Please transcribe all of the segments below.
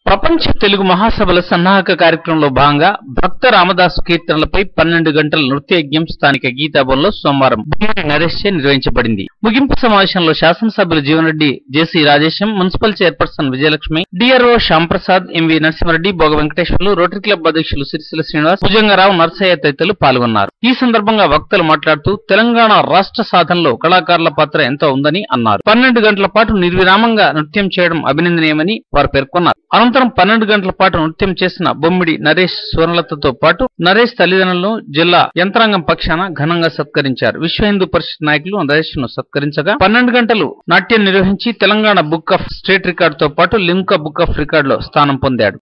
ప్రపంచ తెలుగు మహాసభల సన్నాహక కార్యక్రమంలో భాగంగా భక్త రామదాసు కీర్తనలపై 12 గంటల నృత్యయజ్ఞం స్థానిక గీతాభవన్లో సోమవారం నరేష్ చే నిర్వహించబడింది. ముగింపు సమావేశంలో శాసనసభ్యులు Jeevan Reddy, JC Rajesham, municipal chairperson Vijayalakshmi, DRO Shyamprasad, MV Narasimha Reddy, Boga Venkateswarlu, Rotary Club అధ్యక్షులు సిరిసిల్ల శ్రీనివాస్, భుజంగరావు, నర్సయ్య తదితరులు పాల్గొన్నారు. ఈ సందర్భంగా వక్తలు మాట్లాడుతూ తెలంగాణ రాష్ట్ర సాధనలో కళాకారుల పాత్ర ఎంతో ఉందని అన్నారు. 12 గంటల పాటు నిర్విరామంగా నృత్యం చేయడం అభినందనీయమని వారు పేర్కొన్నారు. అనంతరం 12 గంటల పాటు నృత్యం చేసిన బొమ్మిడి నరేష్, స్వర్ణలతతో పాటు నరేష్ తల్లిదండ్రులను జిల్లా యంత్రాంగం పక్షాన ఘనంగా సత్కరించారు. విశ్వ హిందూ పరిషత్ నాయకులు నరేష్ ను సత్కరించగా 12 గంటలు నాట్యం నిర్వహించి తెలంగాణ బుక్ ఆఫ్ స్టేట్ రికార్డుతో పాటు లిమ్కా బుక్ ఆఫ్ రికార్డులో స్థానం పొందాడు.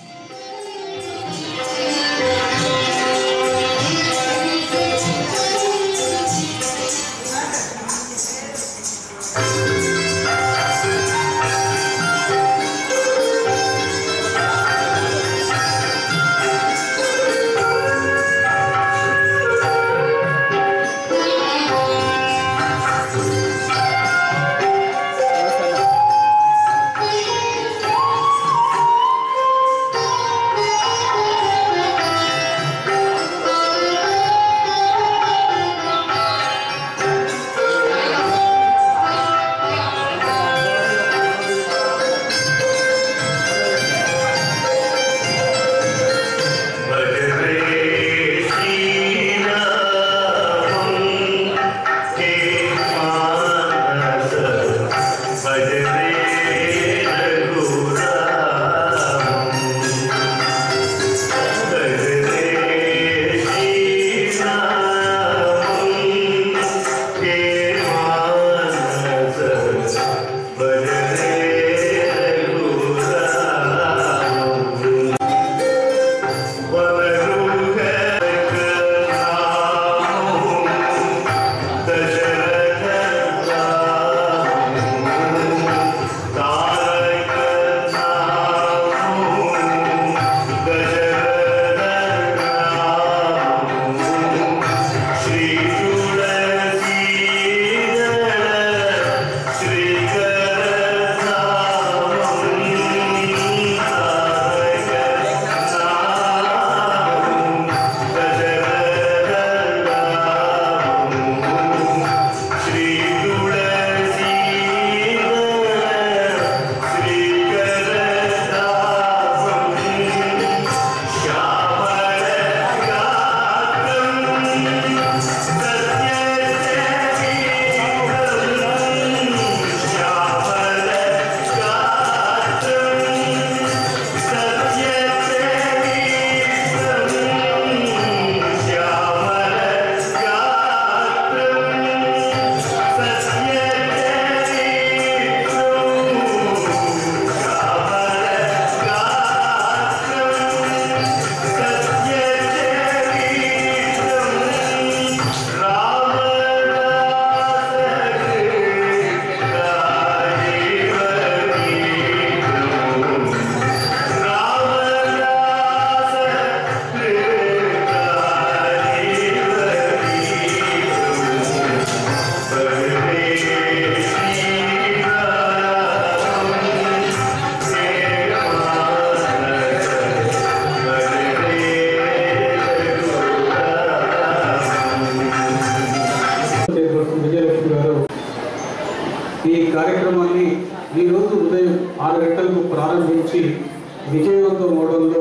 ఈ కార్యక్రమాన్ని ఈరోజు ఉదయం 6 గంటలకు ప్రారంభించి విజయవంతం అవడంలో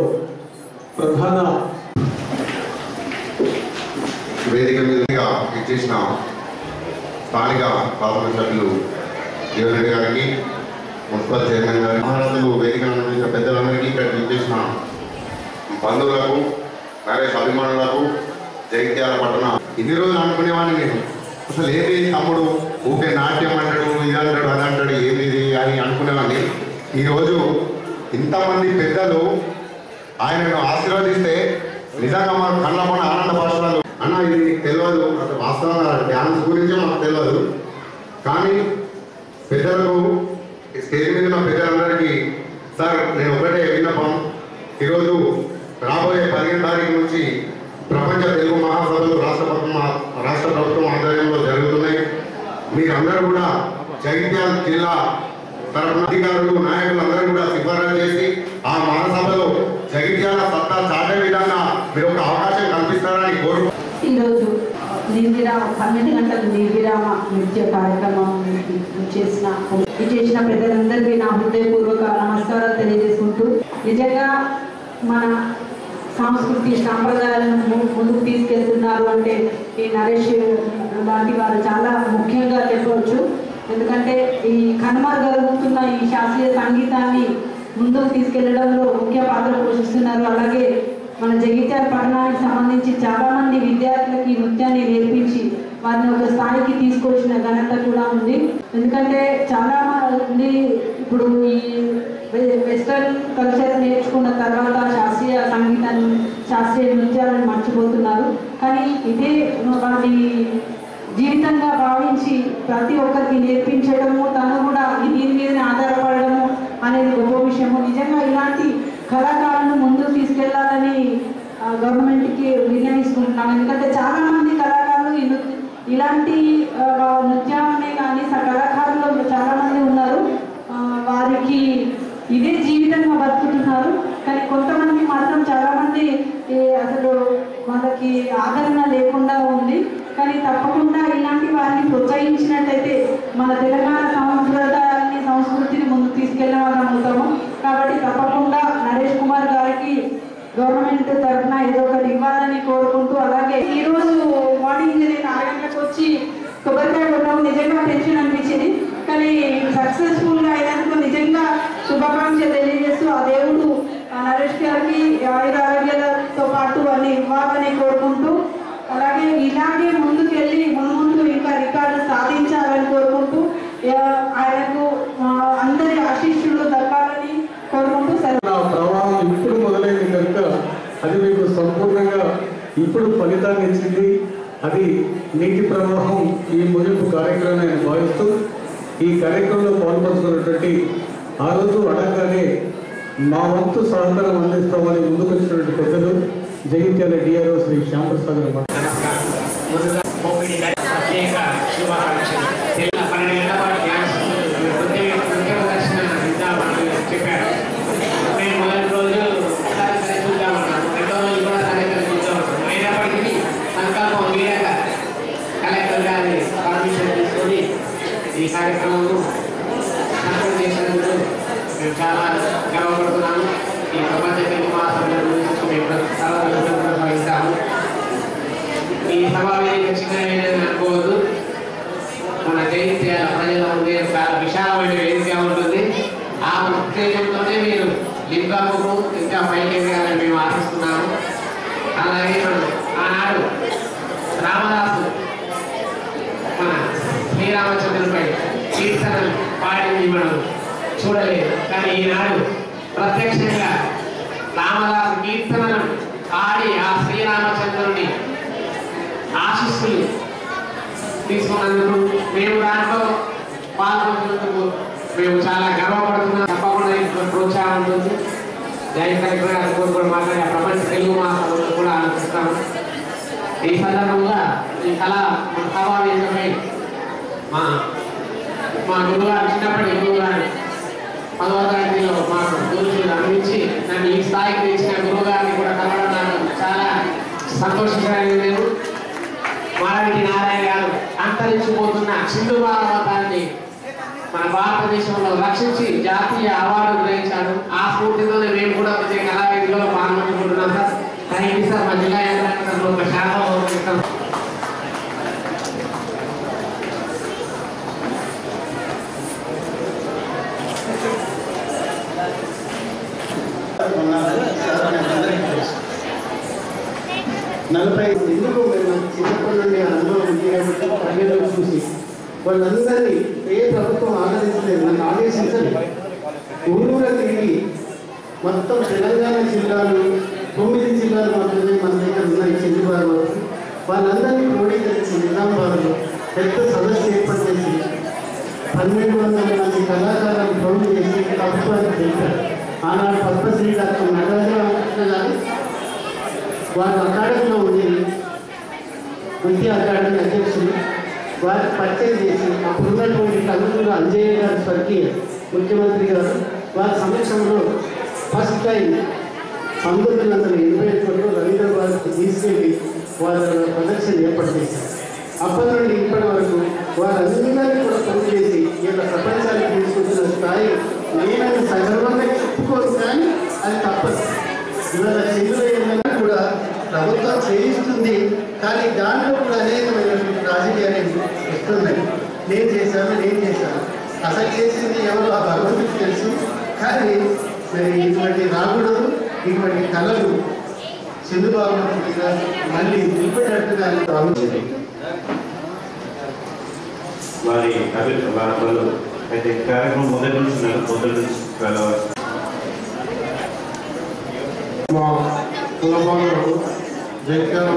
ప్రధాన వేదిక మీదుగా ఇచ్చేసిన స్థానిక పార్లమెంట్ సభ్యులు జీవన్రెడ్డి గారికి, మున్సిపల్ చైర్మన్ గారికి, మహారాష్ట్రలో వేదికను అందించిన పెద్దలందరికీ, ఇక్కడికి ఇచ్చేసిన బంధువులకు, నరేష్ అభిమానులకు, జగిత్యాల పట్టణ ఇన్ని రోజులు అనుకునేవాడిని నేను అసలు ఏంటి తమ్ముడు ఊకే నాట్యం అంటాడు, ఇది అంటాడు, అది అంటాడు, ఏంది ఇది అని అనుకునేవాడిని. ఈరోజు ఇంతమంది పెద్దలు ఆయనను ఆశీర్వదిస్తే నిజంగా మాకు కళ్ళ పైన ఆనంద భాషలు. అన్న ఇది తెలియదు, అసలు వాస్తవంగా డ్యాన్స్ గురించే మాకు తెలియదు, కానీ పెద్దలకు స్టేజ్ మీద ఉన్న పెద్దలందరికీ సార్ నేను ఒకటే విన్నపం, ఈరోజు రాబోయే 15 తారీఖు నుంచి ప్రపంచ తెలుగు మహాసభలు రాష్ట్ర ప్రభుత్వం ఆధ్వర్యంలో జరుగుతున్నాయి. మీరందరూ కూడా జగిత్యాల జిల్లా తరఫున అధికారులు నాయకులు అందరూ కూడా సిఫారసు చేసి ఆ మహాసభలో జగిత్యాల సత్తా చాటే విధంగా మీరు ఒక అవకాశం కల్పిస్తారని కోరుకు ఈరోజు 12 గంటల నిర్విరామ నృత్య కార్యక్రమం చేసిన పెద్దలందరికీ నా హృదయపూర్వక నమస్కారాలు తెలియజేసుకుంటూ, నిజంగా మన సంస్కృతి సాంప్రదాయాలను ముందుకు తీసుకెళ్తున్నారు అంటే ఈ నరేష్ లాంటి వారు చాలా ముఖ్యంగా చెప్పవచ్చు. ఎందుకంటే ఈ కనుమరుగలుగుతున్న ఈ శాస్త్రీయ సంగీతాన్ని ముందుకు తీసుకెళ్లడంలో ముఖ్య పాత్ర పోషిస్తున్నారు. అలాగే మన జగిత్యాల పట్టణానికి సంబంధించి చాలామంది విద్యార్థులకి నృత్యాన్ని నేర్పించి వారిని ఒక స్థాయికి తీసుకొచ్చిన ఘనత కూడా ఉంది. ఎందుకంటే చాలా మంది ఇప్పుడు ఈ వెస్టర్న్ కల్చర్ నేర్చుకున్న తర్వాత శాస్త్రీయ సంగీతాన్ని, శాస్త్రీయ నృత్యాలను మర్చిపోతున్నారు. కానీ ఇదే వారి జీవితంగా భావించి ప్రతి ఒక్కరికి నేర్పించడము, తను కూడా దీని మీదనే ఆధారపడము అనేది గొప్ప విషయము. నిజంగా ఇలాంటి కళాకారులను ముందుకు తీసుకెళ్లాలని గవర్నమెంట్కి నిర్ణయిస్తున్నాం. ఎందుకంటే చాలామంది కళాకారులు ఇలాంటి నృత్యాన్ని కానీ కళాకారులు చాలామంది ఉన్నారు. వారికి ఇదే జీవితంగా బతుకుతున్నారు. కానీ కొంతమంది మాత్రం చాలామంది అసలు వాళ్ళకి ఆదరణ లేకుండా ఉంది. కానీ తప్పకుండా ఇలాంటి వారిని ప్రోత్సహించినట్టయితే మన తెలంగాణ సాంప్రదాయాన్ని, సంస్కృతిని ముందుకు తీసుకెళ్లే వాళ్ళం అవుతాము. కాబట్టి తప్పకుండా నరేష్ కుమార్ గారికి గవర్నమెంట్ తరఫున ఏదో ఒకటి ఇవ్వాలని కోరుకుంటూ, అలాగే ఈరోజు మార్నింగ్ నేను 6 గంటలకు వచ్చి కొబ్బరికాయ కొట్టడం నిజంగా టెన్షన్ అనిపించింది. కానీ సక్సెస్ఫుల్గా అయినందుకు నిజంగా శుభాకాంక్షలు తెలియజేస్తూ ఆ దేవుడు నరేష్ గారికి ఆయురారోగ్యాలతో పాటు అన్ని ఇవ్వాలని కోరుకుంటూ, అలాగే ఇలాగే ముందుకెళ్ళి ముందు ఇంకా రికార్డు సాధించాలని కోరుకుంటూ, ఆయనకు అందరి ఆశీస్సులు దక్కాలని కోరుకుంటూ ప్రవాహం ఇప్పుడు మొదలైంది కనుక అది మీకు సంపూర్ణంగా ఇప్పుడు ఫలితాన్ని ఇచ్చింది. అది నీటి ప్రవాహం ఈ ముగింపు కార్యక్రమాన్ని నేను భావిస్తూ ఈ కార్యక్రమంలో పాల్పంచుకున్నటువంటి ఆ రోజు అడగగానే మా వంతు సహకారం అందిస్తామని ముందుకు వచ్చినటువంటి పెద్దలు జగిత్యాల డిఆర్ఓ శ్రీ శ్యాంప్రసాద్ గారు. ఈ కార్యక్రమంలో సపోర్ట్ చేసినందుకు మేము చాలా గర్వపడుతున్నాము. ఈ ప్రపంచ తెలుగు మహాసభల గురించి మేము చాలా భావిస్తాము. ఈ సమావేశం చిన్న అనుకోవద్దు. మన జగిత్యాల ప్రజల ఉండే చాలా విశాలమైన వేదిక ఉంటుంది. ఆ ఉత్తేజంతోనే మీరు లింగాముకు ఇంకా పైకి ఎదగాలని మేము ఆశిస్తున్నాము. అలాగే మనం ఆనాడు రామదాసు మన శ్రీరామచంద్రునిపై కీర్తనలు పాడింది మనం చూడలేదు. కానీ ఈనాడు ప్రత్యక్షంగా రామదాసు కీర్తనలను పాడి ఆ శ్రీరామచంద్రుని ఆశీస్సులు తీసుకున్నందుకు మేము దాంట్లో పాల్గొన్నందుకు మేము చాలా గర్వపడుతున్నాం. తప్పకుండా ప్రోత్సాహం ఉంటుంది. జయ కలెక్టర్ గారి కోరుకోవడం మాట్లాడి ఆ ప్రపంచ తెలుగు మహాసభలో కూడా ఆలోచిస్తాము. ఈ సందర్భంగా ఈ కళ మన సమావేశమై మా గురుగారు చిన్నప్పటి గురువుగారు 10వ తరగతిలో మాకు గురువులు అందించి నన్ను ఈ స్థాయికి తెచ్చిన గురువుగారిని కూడా కలవడం నాకు చాలా సంతోషకరమైన. నేను మారవిటి నారాయణ గారు అంతరించిపోతున్న సింధు భారతాన్ని మన భారతదేశంలో రక్షించి జాతీయ అవార్డు గ్రహించారు. ఆ స్ఫూర్తితోనే మేము కూడా ప్రతి కళావేదికలో పాల్గొంటున్నాం సార్. Thank you sir. మా జిల్లా యంత్రాంగంలో ఒక శాఖ ఎందుకు మేము చిన్నప్పటి నుండి అనుభవం ఉంది కాబట్టి ప్రజలను చూసి వాళ్ళందరినీ ఏ ప్రభుత్వం ఆదరించలేదు, నన్ను ఆదేశించలేదు. ఊరూర తిరిగి మొత్తం తెలంగాణ జిల్లాలు 9 జిల్లాలు మాత్రమే మన దగ్గర ఉన్నాయి. చెందుబారు వాళ్ళందరినీ క్రోడీకరించి నిజామాబాద్లో పెద్ద సదస్సు ఏర్పాటు చేసి 1200 మంది కళాకారులను ప్రౌఢి చేసి ప్రభుత్వానికి తెలిపారు. ఆనాడు పద్మశ్రీ డాక్టర్ నటరాజరామకృష్ణ గారు వారు అకాడమీలో ఉండేది, విద్యా అకాడమీ అధ్యక్షులు. వారికి పరిచయం చేసి అప్పుడున్నటువంటి కవితలు అంజయ్య గారు స్వర్గీయ ముఖ్యమంత్రి గారు వారి సమక్షంలో ఫస్ట్ టైం 1981లో రవీంద్రబాద్కు తీసుకెళ్ళి వాళ్ళ ప్రదర్శన ఏర్పాటు చేశారు. అప్పటి నుండి ఇప్పటి వరకు వారందరినీ కూడా పనిచేసి ఇలా ప్రపంచానికి తీసుకొచ్చిన స్థాయి నేనని సగర్వంగా చెప్పుకోరు, కానీ అది తప్పదు. ఇవాళ చెల్లులో ఏమైనా కూడా ప్రభుత్వం చేయిస్తుంది, కానీ దాంట్లో కూడా అనేకమైనటువంటి రాజకీయాలు వస్తున్నాయి. నేను చేశాను అసలు చేసింది ఎవరు ఆ భగవంతుడికి తెలుసు. కానీ మరి ఇటువంటి రాకూడదు, ఇటువంటి కళలు చంద్రబాబు మళ్ళీ నిలిపేటట్టుగా ఆలోచించింది. వారి వాళ్ళు అయితే కార్యక్రమం మొదటి నుంచి వెళ్ళవచ్చు. మా కులబాలు జైత్యాల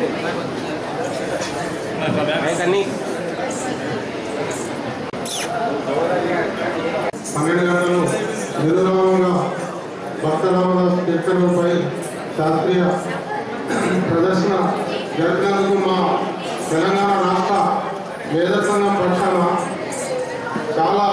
12 గంటలు నిరురామంగా భక్త రామదాస్ కీర్తనలపై శాస్త్రీయ ప్రదర్శన జరిపినందుకు మా తెలంగాణ రాష్ట్ర వేద సంఘం పక్షాన చాలా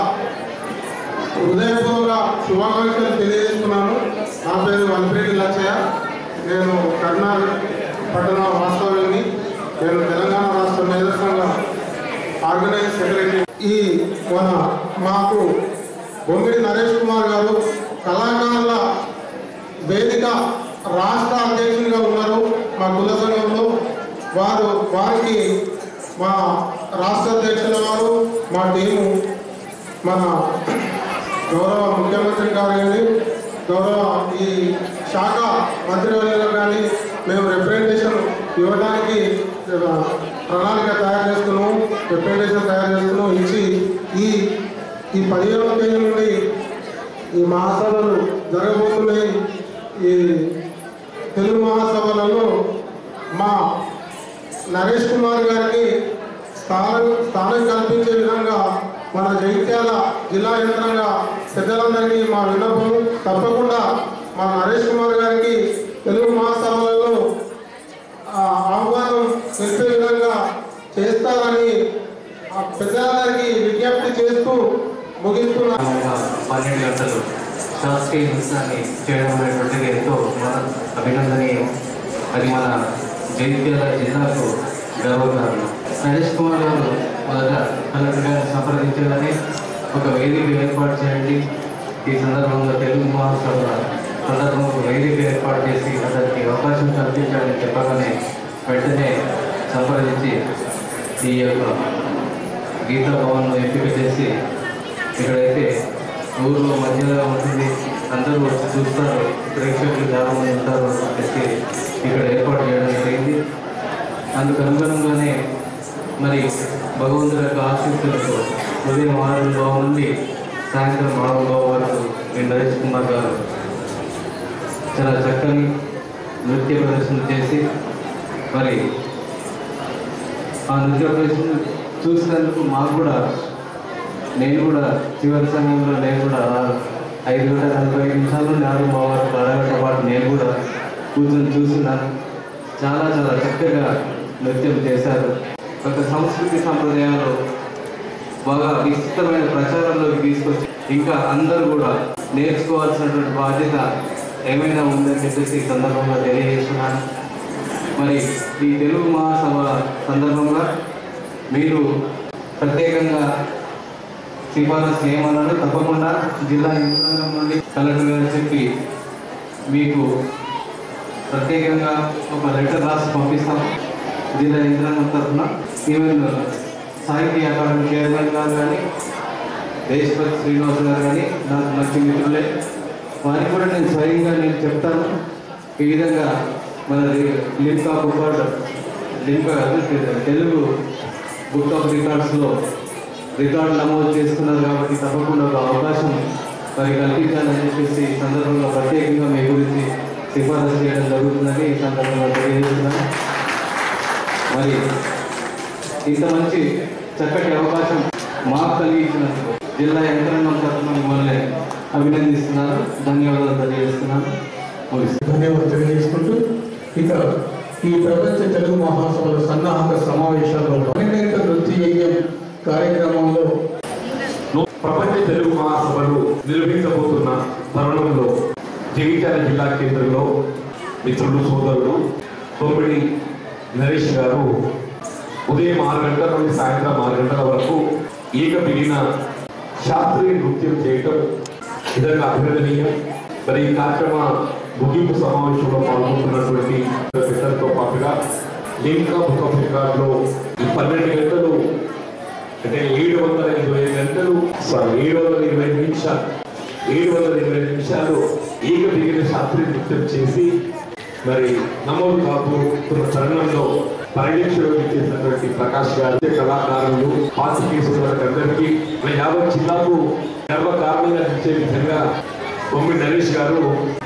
హృదయపూర్వక శుభాకాంక్షలు తెలియజేస్తున్నాను. నా పేరు వల్పిరెడ్డి లచ్చయ్య. నేను కర్నాల్ పట్టణ వాస్తవ్యాన్ని. నేను తెలంగాణ రాష్ట్ర వేద సంఘం ఆర్గనైజ్ సెక్రటరీ. ఈ మాకు బొమ్మిడి నరేష్ కుమార్ గారు కళాకారుల వేదిక రాష్ట్ర అధ్యక్షునిగా ఉన్నారు మా కుల సంఘంలో. వారికి మా రాష్ట్ర అధ్యక్షుల వారు, మా టీము, మన గౌరవ ముఖ్యమంత్రి గారు కానీ, గౌరవ ఈ శాఖ మంత్రివర్యులు కానీ మేము రిప్రజెంటేషన్ ఇవ్వడానికి ప్రణాళిక తయారు చేస్తున్నాం, రిప్రజెంటేషన్ తయారు చేస్తున్నాం. ఇచ్చి ఈ 15వ తేదీ నుండి ఈ మహాసభలు జరగబోతున్నాయి. ఈ తెలుగు మహాసభలలో మా నరేష్ కుమార్ గారికి స్థానం కల్పించే విధంగా మన జగిత్యాల జిల్లా యంత్రంగా పెద్దలందరికీ మా విన్నపం. తప్పకుండా మా నరేష్ కుమార్ గారికి తెలుగు మహాసభలలో ఆహ్వానం తెలిపే విధంగా చేస్తారని పెద్దలందరికీ విజ్ఞప్తి చేస్తూ ముగిస్తున్నాను. 12 గంటలు శాస్త్రీయ నృత్యాన్ని చేయడం అనేటువంటిది ఎంతో అభినందనీయం. అది మన జగిత్యాల జిల్లాకు గర్వకారణం. నరేష్ కుమార్ గారు మొదట కలెక్టర్ గారిని సంప్రదించాలని ఒక వేదిక ఏర్పాటు చేయండి, ఈ సందర్భంగా తెలుగు మహాసభ సందర్భంగా ఒక వేదిక ఏర్పాటు చేసి అతనికి అవకాశం కల్పించాలని చెప్పగానే వెంటనే సంప్రదించి ఈ యొక్క గీతా భవన్ను ఎంపిక చేసి ఇక్కడైతే ఊరిలో మధ్యలో ఉంటుంది, అందరూ వచ్చి చూస్తారు, ప్రేక్షకులు చాలా మంది ఉంటారు అని చెప్పి ఇక్కడ ఏర్పాటు చేయడం జరిగింది. అందుకు అనుగుణంగానే మరి భగవంతుడి యొక్క ఆశీస్సులతో ఉదయం 6 నుండి సాయంత్రం 6 వరకు ఈ నరేష్ కుమార్ గారు చాలా చక్కని నృత్య ప్రదర్శన చేసి మరి ఆ నృత్య ప్రదర్శన చూసినందుకు మాకు కూడా, నేను కూడా చివరి సమయంలో నేను కూడా 5:45 నిమిషాల నుండి 6 వరకు అరగంట పాటు నేను కూడా కూర్చొని చూస్తున్నాను. చాలా చాలా చక్కగా నృత్యం చేశారు. ఒక సంస్కృతి సంప్రదాయాలు బాగా విస్తృతమైన ప్రచారంలోకి తీసుకొచ్చి ఇంకా అందరూ కూడా నేర్చుకోవాల్సినటువంటి బాధ్యత ఏమైనా ఉందని చెప్పేసి ఈ సందర్భంగా తెలియజేస్తున్నాను. మరి ఈ తెలుగు మహాసభ సందర్భంగా మీరు ప్రత్యేకంగా సిఫారసు ఏమన్నారో తప్పకుండా జిల్లా యంత్రాంగం నుండి కలెక్టర్ గారు చెప్పి మీకు ప్రత్యేకంగా ఒక లెటర్ రాసి పంపిస్తాం జిల్లా యంత్రాంగం తరఫున. ఈవెన్ సాహిత్య అకాడమీ చైర్మన్ గారు కానీ, దేశపతి శ్రీనివాస్ గారు కానీ నాకు మంచి మిత్రులే, వారికి కూడా నేను స్వయంగా చెప్తాను. ఈ విధంగా మన లింకా తెలుగు బుక్ ఆఫ్ రికార్డ్స్లో రికార్డు నమోదు చేసుకున్నారు కాబట్టి తప్పకుండా ఒక అవకాశం మరి కల్పించాలని చెప్పేసి ఈ సందర్భంగా ప్రత్యేకంగా మీ గురించి సిఫారసు చేయడం జరుగుతుందని ఈ సందర్భంగా తెలియజేస్తున్నాను. మరి ఇంత మంచి చక్కటి అవకాశం మాకు కలిగించినందుకు జిల్లా యంత్రాంగం తరఫున మిమ్మల్ని అభినందిస్తున్నాను, ధన్యవాదాలు తెలియజేస్తున్నాను. ధన్యవాదాలు తెలియజేసుకుంటూ ఇక ఈ ప్రపంచ తెలుగు మహాసభల సన్నాహక సమావేశాల్లో నృత్య కార్యక్రమంలో ప్రపంచ తెలుగు మహాసభలు నిర్వహించబోతున్న తరుణంలో జగిత్యాల జిల్లా కేంద్రంలో మిత్రులు సోదరుడు తొమ్మిడి నరేష్ గారు ఉదయం 6 గంటల నుండి సాయంత్రం 6 గంటల వరకు ఏకబిగిన శాస్త్రీయ నృత్యం చేయటం నిజంగా అభినందనీయం. మరి ఈ కార్యక్రమ ముగింపు సమావేశంలో పాల్గొంటున్నటువంటి పెద్దలతో పాటుగా లింకా బుక్ ఆఫ్ రికార్డులో ఈ 12 గంటలు అంటే 720 గంటలు 720 నిమిషాలు ఏకబిగిన శాస్త్రీయ నృత్యం చేసి మరి నమోదు కాబోతున్న తరుణంలో పర్యవేక్షణ చేసినటువంటి ప్రకాష్ గారు, కళాకారులు, పాత్రికేయ సోదరులందరికీ యావత్ జిల్లాకు గర్వకారణంగా ఇచ్చే విధంగా తొమ్మిడి నరేష్ గారు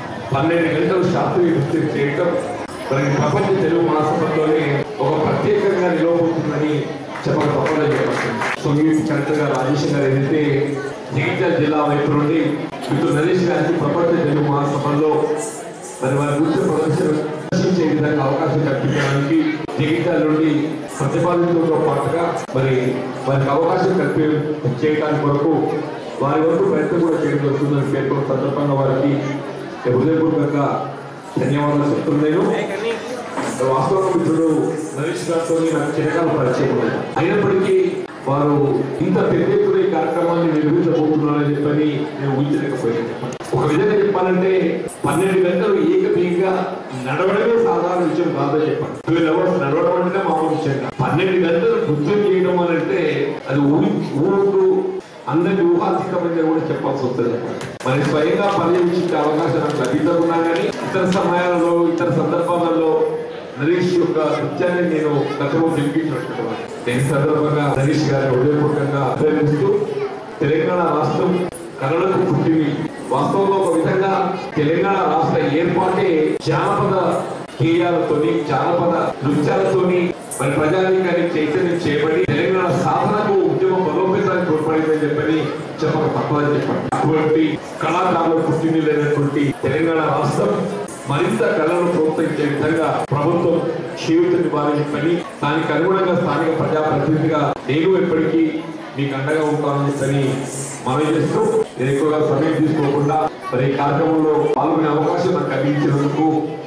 12 గంటలు శాస్త్రీయ నృత్యం చేయటం మరి ప్రపంచ తెలుగు మహాసభలోనే ఒక ప్రత్యేకంగా నిలవబోతుందని చెప్పక తప్పదని చెప్పచ్చు. సంగీత చరిత్రగా రాజేష్ గారు ఏదైతే జగిత్యాల జిల్లా వైపు నుండి మిత్రులు నరేష్ గారికి ప్రపంచ తెలుగు మహాసభల్లో మరి వారి నృత్య ప్రదర్శించే విధంగా అవకాశం కల్పించడానికి జగిత్యాల నుండి ప్రతిపాదించడంతో పాటుగా మరి వారికి అవకాశం చేయడానికి వరకు వారి వరకు ప్రయత్నం కూడా చేయడం జరుగుతుందని పేర్కొన్న సందర్భంగా వారికి హృదయపూర్వకంగా ధన్యవాదాలు చెప్తున్నాను. వాస్తవంగా మిత్రుడు నరేష్ గారితో నాకు చిరకాల పరిచయం లేదు. అయినప్పటికీ వారు ఇంత పెద్ద ఎత్తున ఈ కార్యక్రమాన్ని నిర్వహించబోతున్నారని చెప్పని నేను ఊహించలేకపోయాను. ఒక విధంగా చెప్పాలంటే 12 గంటలు ఏకబిగిగా నడవడమే సాధారణ విషయం కాదని చెప్పాను. 12 hours నడవడం అంటే మామూలు విషయం కాదు. 12 గంటలు నృత్యం చేయడం అని అంటే అది ఊరుకు అందరికి ఊహాత్మకమైన కూడా చెప్పాల్సి వస్తుంది. మరి స్వయంగా పర్యవేక్షించే అవకాశం నాకు లభించకున్నా కానీ ఇతర సమయాలలో ఇతర సందర్భాలలో నరేష్ యొక్క నృత్యాన్ని నేను గతంలో తెలిపించినట్టున్నాను. దీని సందర్భంగా నరేష్ గారిని హృదయపూర్వకంగా అభినందిస్తూ తెలంగాణ రాష్ట్రం కళలకు పుట్టింది. వాస్తవంలో ఒక విధంగా తెలంగాణ రాష్ట్ర ఏర్పాటే జానపద గేయాలతోని జానపద నృత్యాలతోని మరి ప్రజానీకాన్ని చైతన్యం చేయబడి తెలంగాణ సాధనకు ఉద్యమం బలోపేతానికి తోడ్పడిందని చెప్పని చెప్పక తప్పదని చెప్పండి. అటువంటి కళాకారులు పుట్టింది లేనటువంటి తెలంగాణ రాష్ట్రం మరింత కళలను ప్రోత్సహించే విధంగా ప్రభుత్వం చేయూతని వారిని పని దానికి అనుగుణంగా స్థానిక ప్రజాప్రతినిధిగా నేను ఎప్పటికీ మీకు అండగా ఉంటానని చెప్పని మనవి చేస్తూ నేను ఎక్కువగా సమయం తీసుకోకుండా మరి ఈ కార్యక్రమంలో పాల్గొనే అవకాశం నాకు కలిగించినందుకు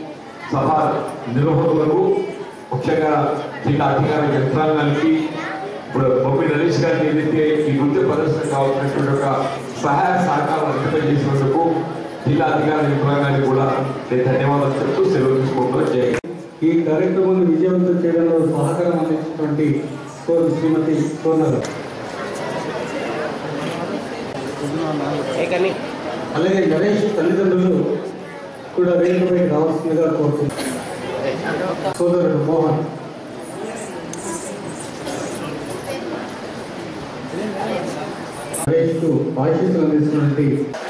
సభ నిర్వాహకులకు ముఖ్యంగా జిల్లా అధికార యంత్రాంగానికి ఇప్పుడు బొమ్మి నరేష్ గారిని ఏదైతే ఈ నృత్య ప్రదర్శన కావాల్సినటువంటి ఒక సహాయ సహకారం అంకితం చేసినందుకు జిల్లా అధికార యంత్రాంగానికి కూడా నేను ధన్యవాదాలు చెప్తూ సెలవు తీసుకోవడం జరిగింది. ఈ కార్యక్రమాన్ని విజయవంతం చేయడంలో సహకారం అందించినటువంటి శ్రీమతి సోనర్, అలాగే నరేష్ తల్లిదండ్రులు కూడా వేదికపై రావాల్సిందిగా కోరుతున్నారు. సోదరుడు మోహన్, నరేష్కు ఆశీస్సులు అందిస్తున్నటువంటి